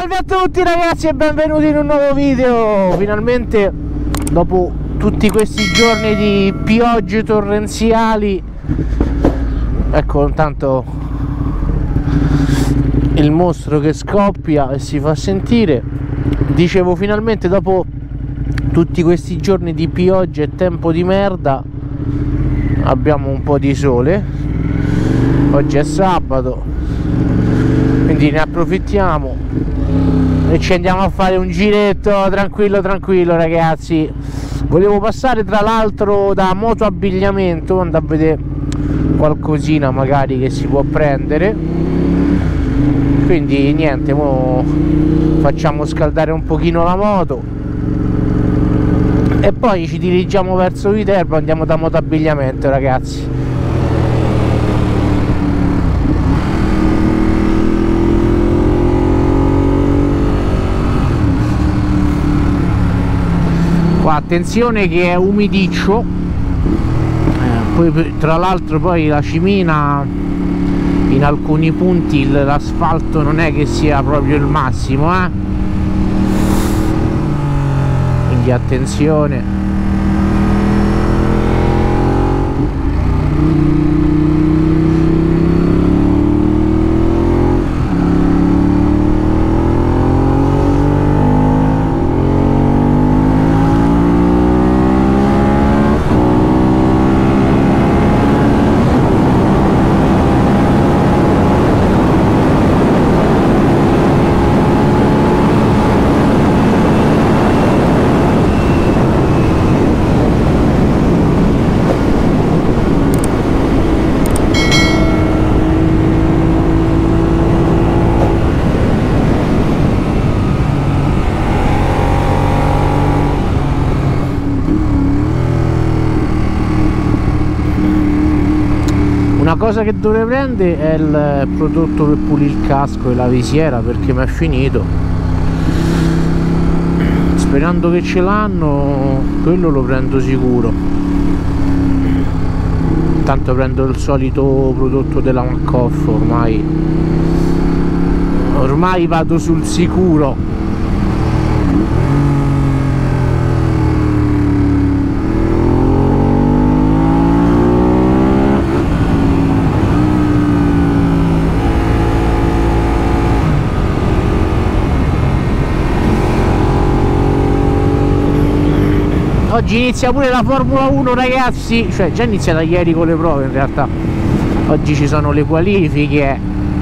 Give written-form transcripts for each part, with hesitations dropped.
Salve a tutti ragazzi e benvenuti in un nuovo video. Finalmente dopo tutti questi giorni di piogge torrenziali, ecco intanto il mostro che scoppia e si fa sentire. Dicevo, finalmente dopo tutti questi giorni di pioggia e tempo di merda abbiamo un po' di sole. Oggi è sabato, quindi ne approfittiamo e ci andiamo a fare un giretto tranquillo ragazzi. Volevo passare tra l'altro da Moto Abbigliamento, andare a vedere qualcosina magari che si può prendere, quindi niente, mo facciamo scaldare un pochino la moto e poi ci dirigiamo verso Viterbo, andiamo da Moto Abbigliamento ragazzi. Qua attenzione che è umidiccio, poi tra l'altro poi la cimina in alcuni punti, l'asfalto non è che sia proprio il massimo, quindi attenzione. Una cosa che dovrei prendere è il prodotto per pulire il casco e la visiera, perché mi è finito. Sperando che ce l'hanno, quello lo prendo sicuro. Intanto prendo il solito prodotto della McCoff, ormai vado sul sicuro. Oggi inizia pure la Formula 1 ragazzi, cioè già iniziata ieri con le prove in realtà. Oggi ci sono le qualifiche.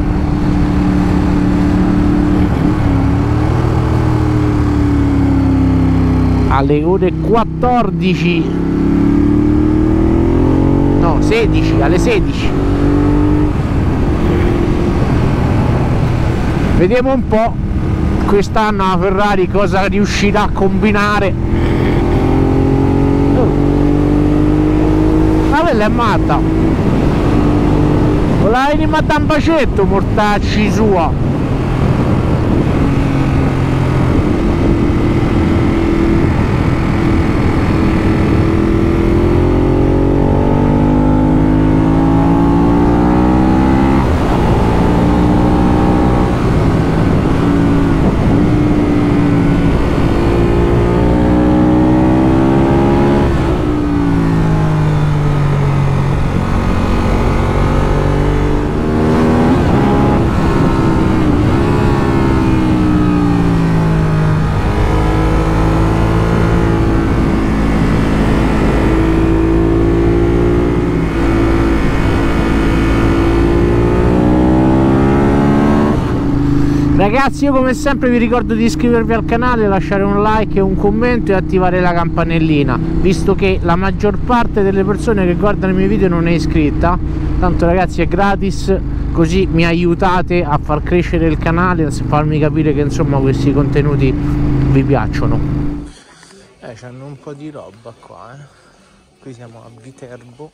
Alle ore 14, no 16, alle 16. Vediamo un po' quest'anno la Ferrari cosa riuscirà a combinare. Ma quella è matta, la vedi matta un bacetto, mortacci sua. Ragazzi, io come sempre vi ricordo di iscrivervi al canale, lasciare un like e un commento e attivare la campanellina, visto che la maggior parte delle persone che guardano i miei video non è iscritta. Tanto ragazzi è gratis, così mi aiutate a far crescere il canale, a farmi capire che insomma questi contenuti vi piacciono. C'hanno un po' di roba qua, qui siamo a Viterbo.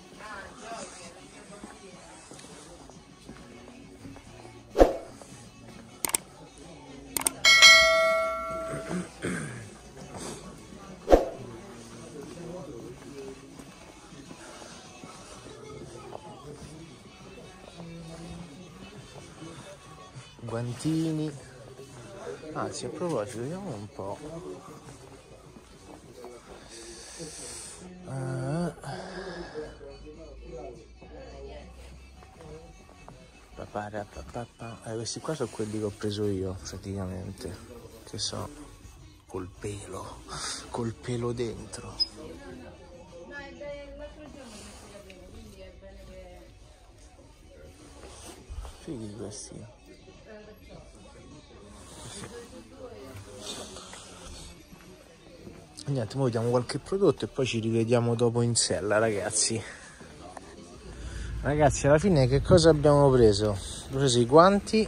guantini. Anzi, a proposito, vediamo un po'. Questi qua sono quelli che ho preso io praticamente, che so, col pelo dentro. No, è dell'altro giorno che si la bene, quindi è bene che... Fighi questi. Niente, ora vediamo qualche prodotto e poi ci rivediamo dopo in sella, ragazzi. Ragazzi, alla fine che cosa abbiamo preso? Abbiamo preso i guanti,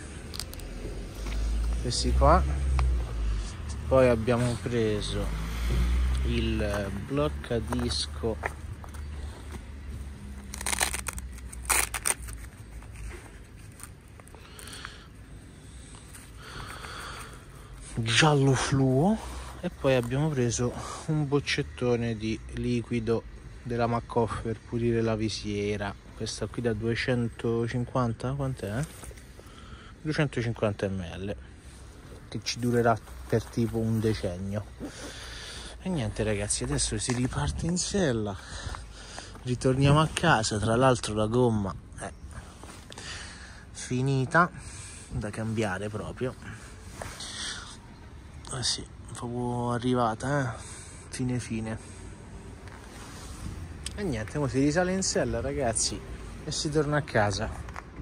questi qua, poi abbiamo preso il bloccadisco giallo fluo e poi abbiamo preso un boccettone di liquido della McCoff per pulire la visiera. Questa qui da 250, quant'è? 250 ml, che ci durerà per tipo un decennio. E niente ragazzi, adesso si riparte in sella, ritorniamo a casa. Tra l'altro la gomma è finita, da cambiare proprio. Ah sì, proprio arrivata, fine. E niente, ora si risale in sella ragazzi e si torna a casa.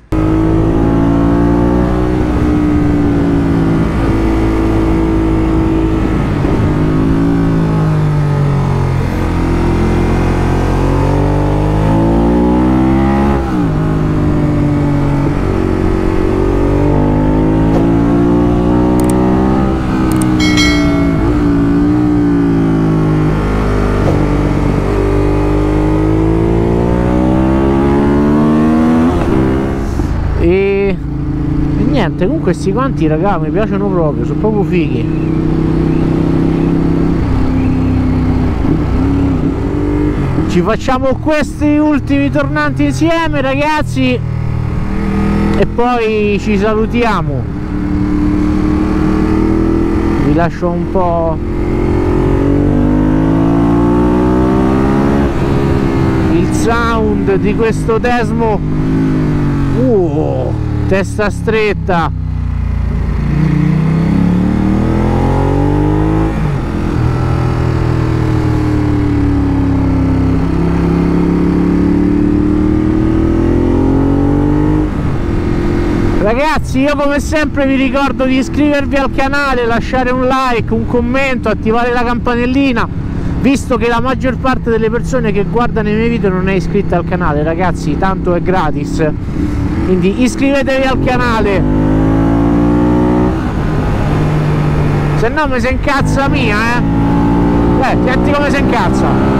Comunque questi guanti raga mi piacciono proprio, sono proprio fighi. Ci facciamo questi ultimi tornanti insieme ragazzi e poi ci salutiamo. Vi lascio un po' il sound di questo Desmo. Testa stretta. Ragazzi, io come sempre vi ricordo di iscrivervi al canale, lasciare un like, un commento, attivare la campanellina, visto che la maggior parte delle persone che guardano i miei video non è iscritta al canale. Ragazzi, tanto è gratis, quindi iscrivetevi al canale, se no mi si incazza mia, senti come si incazza.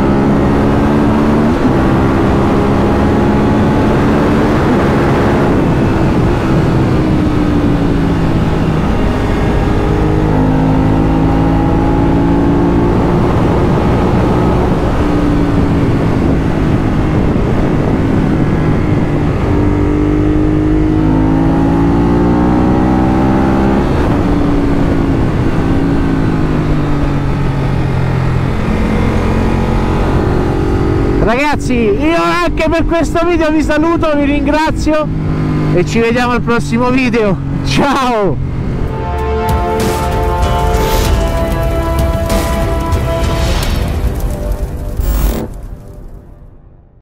Ragazzi, io anche per questo video vi saluto, vi ringrazio e ci vediamo al prossimo video. Ciao!